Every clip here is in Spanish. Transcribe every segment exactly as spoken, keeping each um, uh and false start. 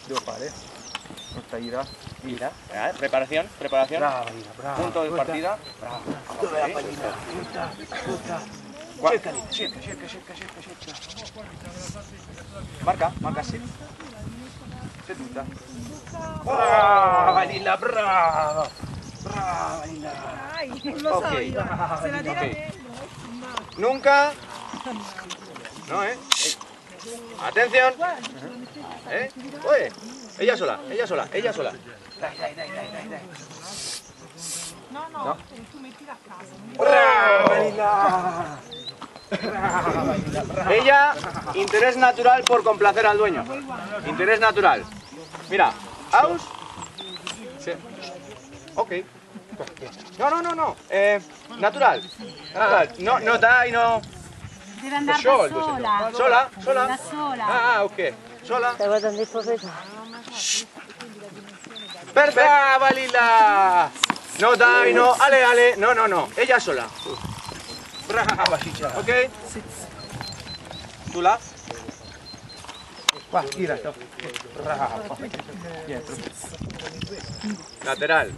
devo fare? Brutta ira. Ira. Eh, preparación, preparación. Brava Ira, brava. Punto de Brutta. partida. Bravo. Dove è Ok. la pallina? Brutta, brutta. Qua- Cerca lì, cerca, cerca, cerca, cerca, cerca. Marca, marca sì. Seduta. Brava Lilla, brava. Brava Lilla. Non lo so Ok. io, se la tira Ok. te. Nunca. No, eh. Eh. Atención. ¿Eh? Oye. Ella sola, ella sola, ella sola. Dai, dai, dai, dai, dai, dai. No, no, tu mettila a casa. Brava Lilla. Brava Lilla, brava. Ella, interés natural por complacer al dueño. Interés natural. Mira, aus. Sí. Ok. No, no, no, no. Eh, natural. Natural. No, no dai, no. Deve andare da sola. Sola, sola. Da sola. Ah, ok. Sola. Stai guardando il profeta? Perfecto. Brava Lila. No dai, no. Ale, ale. No, no, no. Ella sola. Brava Ciccia. Ok. Tu là. Qua, Ira. Brava. Dietro. Lateral.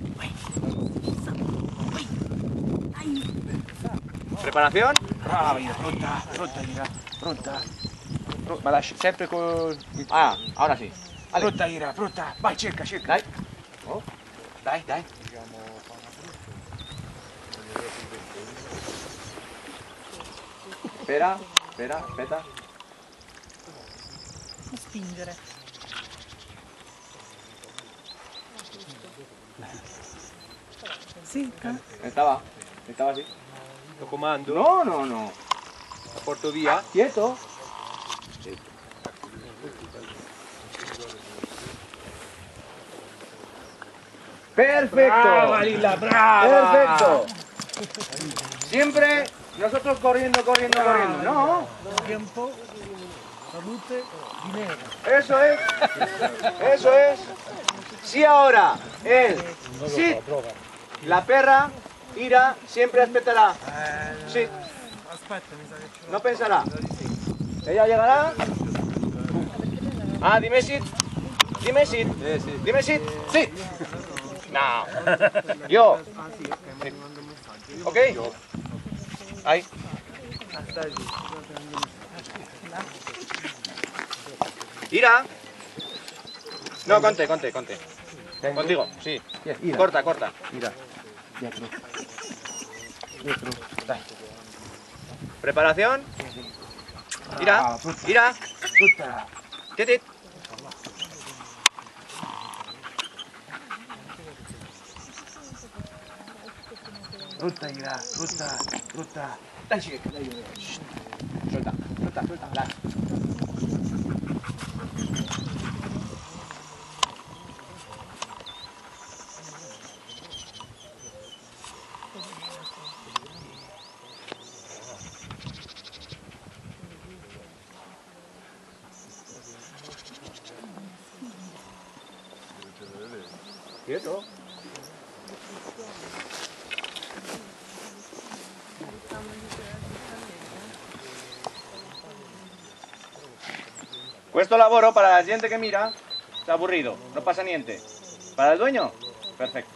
Preparación. Brava Ira, pronta, pronta Ira, pronta. Pro- Ma lasci sempre con... Ah, ahora sí. Ale. Pronta Ira, pronta. Vai, cerca, cerca. Dai. Oh. Dai, dai. Espera, espera, aspetta. Non spingere. Sì, Estaba. Estaba así. Lo comando, No, no, no. la porto via. Quieto. Perfecto. Brava Lilla, brava. Perfecto. Siempre nosotros corriendo, corriendo, corriendo. No. Tiempo, salute, dinero. Eso es. Eso es. Si ahora el sit, la perra irá, siempre respetará. Sí. No pensará. Ella llegará. Ah, dime sit. Dime sit. Dime sit. Sí. No. Yo. Sí. Ok. Ahí. Irá. No, conte, conte, conte. Contigo, sí. Ira. Corta, corta. Ira. Dietro. Dietro. Dai. Preparación. Irá. Brava, brutta. Irá. Brutta. Titit. Brutta Ira, brutta, brutta. Dai, cerca, dai. Shh. Suelta, suelta, suelta. Las. Quieto. Questo lavoro para la gente que mira está aburrido, no pasa niente. Para el dueño, perfecto.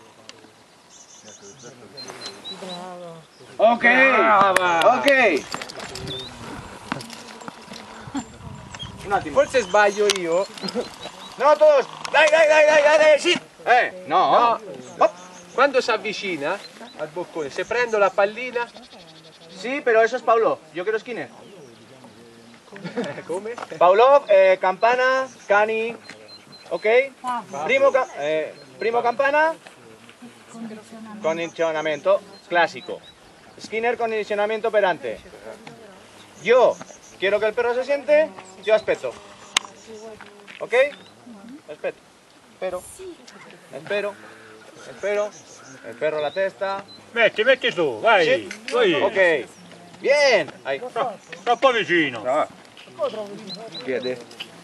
Bravo. Ok, Brava. ok. Un attimo. Forse sbaglio io. No, todos. Dai, dai, dai, dai, dai, dai, sì. Eh, no. No. Oh, Quando si avvicina al boccone, se prendo la pallina, sí, pero eso es Paulo. Yo quiero Skinner. come? Paulo, eh, campana, cani. Ok. Primo, ca- eh, primo campana. Condicionamiento clásico. Skinner, condicionamiento operante. Yo quiero que el perro se siente, yo aspetto. ¿Ok? Aspetto. Espero. Espero. Espero. El perro la testa. Metti, metti su, vai. Sì. Vai. Ok. Bien. Ahí. Troppo vicino. Piede.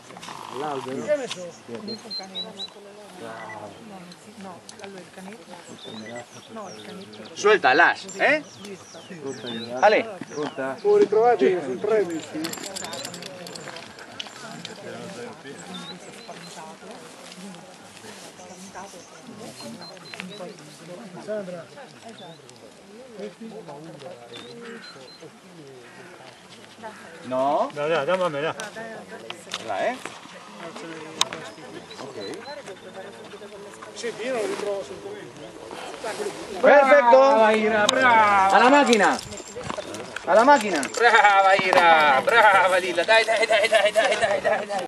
Suelta, las. ¿Eh? Ale. Brutta. Fuori trovati sul tre, No? Dai, dai, dammi a me, dai. Là, eh? Ok. Perfetto! Brava Ira, brava! Alla macchina! Alla macchina! Brava Ira, brava Lilla, dai dai dai dai dai dai dai dai!